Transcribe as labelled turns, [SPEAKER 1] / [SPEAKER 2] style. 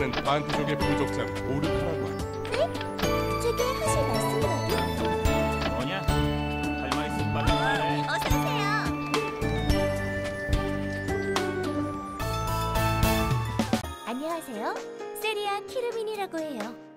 [SPEAKER 1] 나는 반트족의 부족장 오르카라고 한다.
[SPEAKER 2] 네? 제게 하실 말씀이라도?
[SPEAKER 3] 뭐냐? 할 말 있으면 빨리 말해.
[SPEAKER 2] 어서 오세요. 안녕하세요. 세리아 키르민이라고 해요.